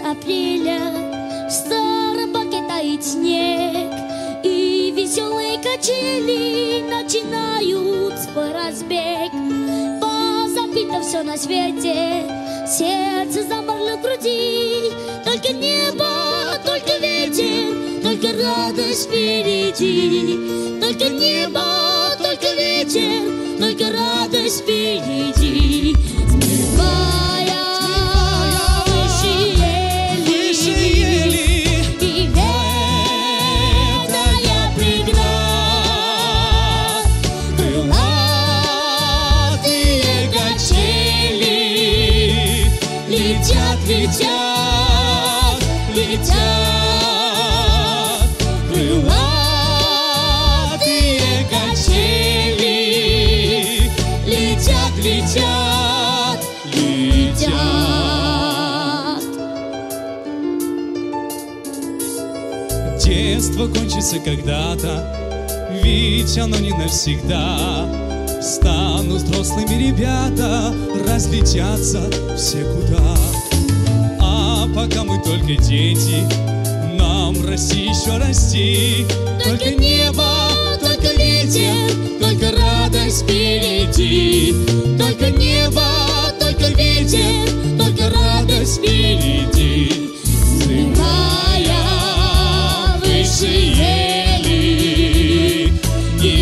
апреля в старом баке тает снег, и веселые качели начинают свой разбег. Позабито все на свете, сердце замерло в груди, только небо, только ветер, только радость впереди. Только небо, только ветер, только радость впереди. Взмывая выше ели, и ведая преград, крылатые качели летят, летят, летят. Крылатые качели летят, летят, летят. Детство кончится когда-то, ведь оно не навсегда. Станут взрослыми ребята, разлетятся все куда. А пока мы только дети, нам расти еще расти. Только небо, только ветер, только радость впереди. Только небо, только ветер, только радость впереди. Взмывая выше ели, не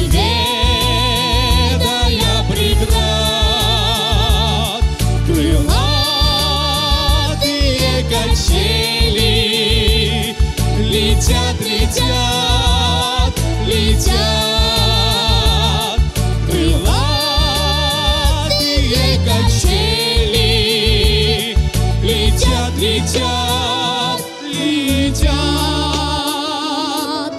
ведая преград, крылатые качели летят, летят, летят. Крылатые качели летят, летят, летят.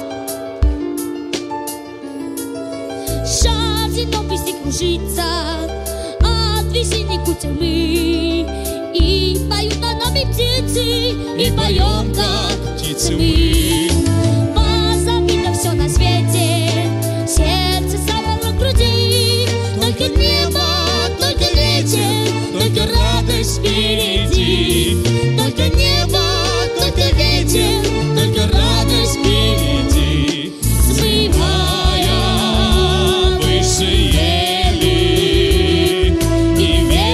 Шар зеленой песни кружится от весенней кутерьмы, и поют над нами птицы, и поем, как птицы мы. Позабито все на свете, сердце замерло в груди. Только небо, только ветер, только радость впереди. Только небо, только ветер, только радость впереди. Взмывая выше ели, не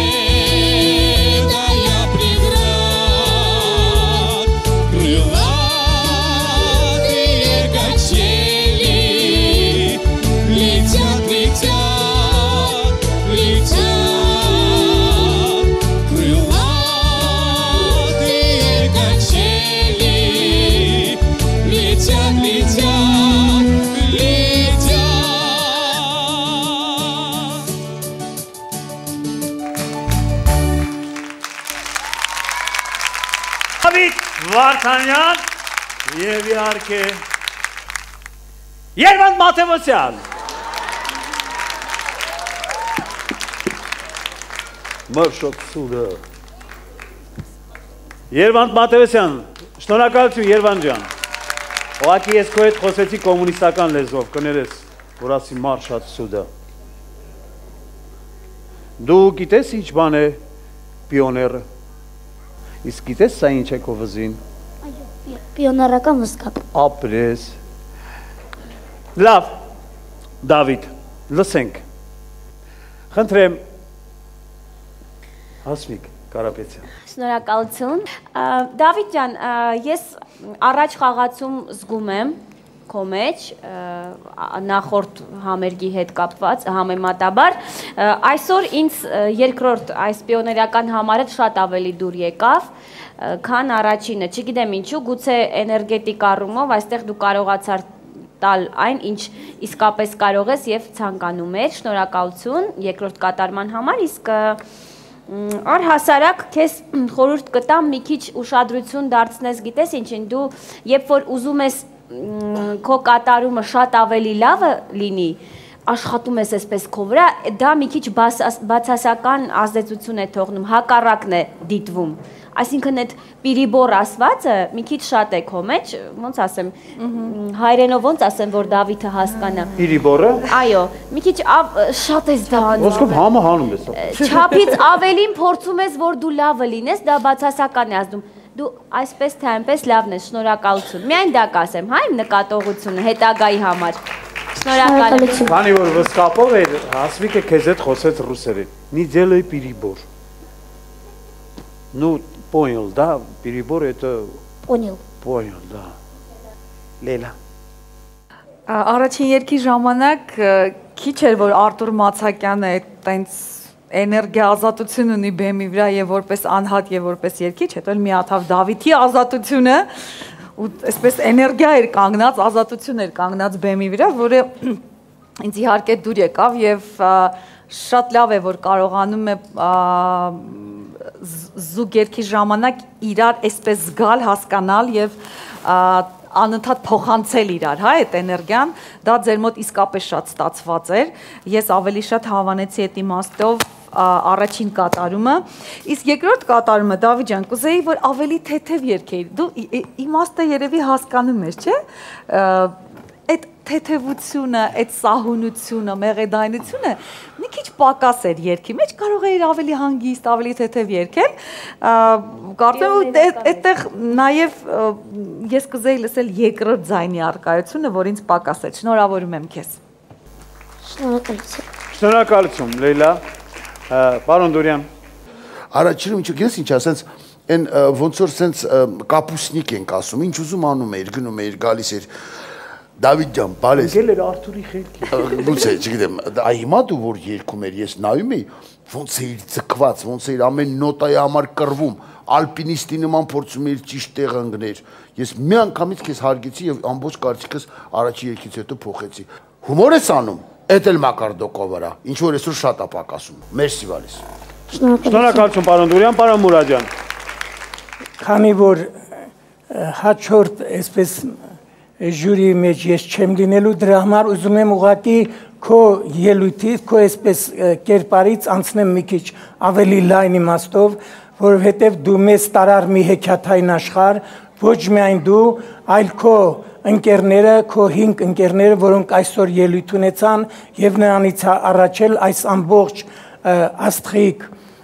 ведая преград, крылатые качели летят, летят, летят. Крылатые качели летят, летят, летят. David Vartanyan եւ իհարկե Երվանդ Մաթևոսյան։ Մաշակցունը։ Երվանդ Մաթևոսյան, շնորհակալություն Երվանդ ջան։ Ուղղակի ես քո հետ խոսեցի կոմունիստական լեզվով, կներես, որ ասի մարդ շատ սուտ է։ Դու գիտես ինչ բան է պիոները։ Իսկ գիտես սա ինչ է քո վզին։ Պիոներական վզկապ։ Ապրես։ Լավ, Դավիթ, լսենք։ Խնդրեմ Հասմիկ Կարապետյան։ Շնորհակալություն։ Դավիթ ջան, ես առաջ խաղացում զգում եմ քո մեջ նախորդ համերգի հետ կապված համեմատաբար այսօր ինձ երկրորդ այս պիոներական համարը շատ ավելի դուր եկավ քան առաջինը, չգիտեմ ինչու, գուցե էներգետիկ առումով այստեղ դու կարողացար տալ այն, ինչ իսկապես կարող ես եւ ցանկանում ես։ Շնորհակալություն երկրորդ կատարման համար, իսկ առհասարակ քեզ խորհուրդ կտամ մի քիչ ուշադրություն դարձնես, գիտես ինչին, դու երբ որ ուզում ես քո կատարումը շատ ավելի լավը լինի, աշխատում ես այսպես քո վրա, դա մի քիչ բացասական ազդեցություն է թողնում, հակառակն է դիտվում։ Այսինքն այդ պիրիբոր ասվածը մի քիչ շատ է քո մեջ, ոնց ասեմ, հայերենով ոնց ասեմ, որ Դավիթը հասկանա։ Պիրիբորը։ Այո, մի քիչ շատ ես դա անում։ Ոսկով համը հանում ես։ Չափից ավելին փորձում ես, որ դու լավը լինես, դա բացասական է ազդում։ Դու այսպես թե այնպես լավն ես, շնորհակալություն։ Միայն դա կասեմ, հա, իմ նկատողությունը հետագայի համար։ Շնորհակալություն։ Քանի որ վստահով էր, Հասմիկը քեզ հետ խոսեց ռուսերեն։ Не делай перебор. Ну, понял, да? Перебор это Понял. Понял, да. Լեյլա։ Առաջին երկի ժամանակ քիչ էր որ Արտուր Մացակյանը այտենց էներգիա ազատություն ունի բեմի վրա եւ որպես անհատ եւ որպես երկիչ, հետո մի հատ Դավիթի ազատությունը ու այսպես էներգիա էր կանգնած, ազատություն էր կանգնած բեմի վրա, որը ինձ իհարկե դուր եկավ եւ շատ լավ է որ կարողանում է զուգ երկի ժամանակ իրար այսպես զգալ, հասկանալ եւ անընդհատ փոխանցել իրար, հա, այդ էներգիան, դա ձեր մոտ իսկապես շատ ստացված էր։ Ես ավելի շատ հավանեցի այդ իմաստով առաջին կատարումը, իսկ երկրորդ կատարումը Դավիթ ջան, կուզեի որ ավելի թեթև երգեիր։ Դու իմաստը երևի հասկանում ես, չէ՞։ Այդ թեթևությունը, այդ սահունությունը, մեղեդայնությունը մի քիչ պակաս էր երգի մեջ, կարող էիր ավելի հանգիստ, ավելի թեթև երգել։ Կարծեմ ու այդտեղ նաև ես կուզեի լսել երկրորդ ձայնի առկայությունը, որ ինձ պակաս էր։ Շնորհավորում եմ քեզ։ Շնորհակալություն։ Շնորհակալություն, Լեյլա։ Պարոն Դուրյան։ Առաջինում չգիտես ինչ ասենց այն ոնց որ սենց կապուսնիկ ենք ասում, ինչ ուզում անում էիր, գնում էիր, գալիս էր Դավիթ ջան, բալես։ Գել էր Արտուրի խելքի։ Գուցե, չգիտեմ, այ հիմա դու որ երգում ես, ես նայում էի, ոնց էիր ձգված, ոնց էիր ամեն նոտայի համար կռվում, ալպինիստի նման փորձում էիր ճիշտ տեղ ընկնել։ Ես մի անգամից քեզ հարգեցի եւ ամբողջ կարծիքս առաջի երգից հետո փոխեցի։ Հումոր ես անում, էդ էլ Մակարդոկով վրա, ինչ որ այսօր շատ է պակասում։ Մերսի բալես։ Շնորհակալություն, պարոն Դուրյան, պարոն Մուրադյան։ Քանի որ հաջորդ այսպես ժյուրի մեջ ես չեմ լինելու, դրա համար ուզում եմ ուղղակի քո ելույթից, քո այսպես կերպարից անցնեմ մի քիչ ավելի լայն իմաստով, որովհետև դու մեզ տարար մի հեքիաթային աշխարհ, ոչ միայն դու, այլ քո ընկերները, քո 5 ընկերները, որոնք այսօր ելույթ ունեցան եւ նրանից առաջ էլ այս ամբողջ աստղիկ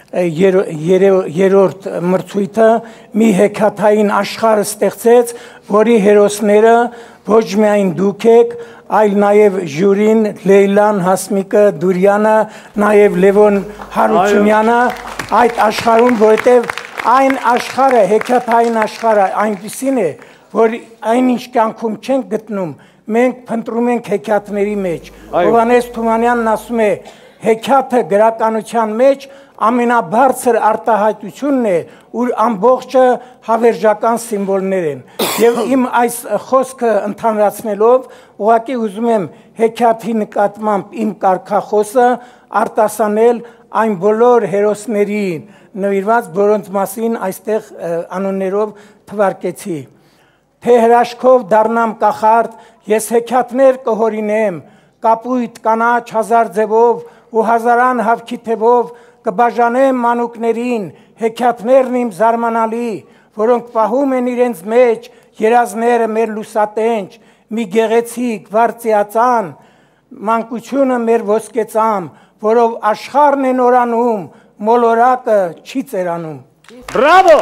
երրորդ մրցույթը մի հեքիաթային աշխարհ ստեղծեց, որի հերոսները ոչ միայն դուք եք, այլ նաև ժյուրին, Լեյլան, Հասմիկը, Դուրյանը, նաև Լևոն Հարությունյանը այդ աշխարհում, որովհետև այն աշխարհը, հեքիաթային աշխարհը այնպիսին է, որ այնինչ կյանքում չենք գտնում, մենք փնտրում ենք հեքիաթների մեջ։ Հովհաննես Թումանյանն ասում է, հեքիաթը գրականության մեջ ամենաբարձր արտահայտությունն է, ուր ամբողջը հավերժական սիմվոլներ են։ Եվ իմ այս խոսքը ընդհանրացնելով, ուղղակի ուզում եմ հեքիաթի նկատմամբ իմ կարգախոսը արտասանել այն բոլոր հերոսներին նվիրված, որոնց մասին այստեղ անուններով թվարկեցի։ Թե հրաշքով դառնամ կախարդ, ես հեքիաթներ կհորինեմ, կապույտ կանաչ հազար ձևով ու հազարան հավքի թևով կբաժանեմ մանուկներին, հեքիաթներն իմ զարմանալի, որոնք պահում են իրենց մեջ երազները մեր լուսատենչ, մի գեղեցիկ վարծիածան, մանկությունը մեր ոսկեծամ, որով աշխարհն է նորանում, մոլորակը չի ծերանում։ Բրավո։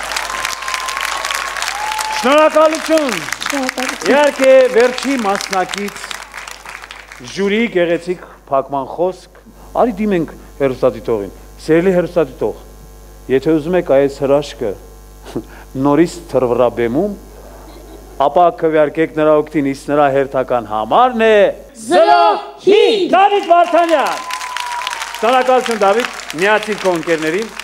Շնորհակալություն։ Իհարկե վերջի մասնակից ժյուրի գեղեցիկ փակման խոսք, արի դիմենք հերոստատիտողին, սիրելի հերոստատիտող, եթե ուզում եք այս հրաշքը նորից թրվռաբեմում, ապա քվեարկեք նրա օգտին, իսկ նրա հերթական համարն է Զրահի Դավիթ Վարդանյան։ Շնորհակալություն Դավիթ, միացիր քո ընկերներին։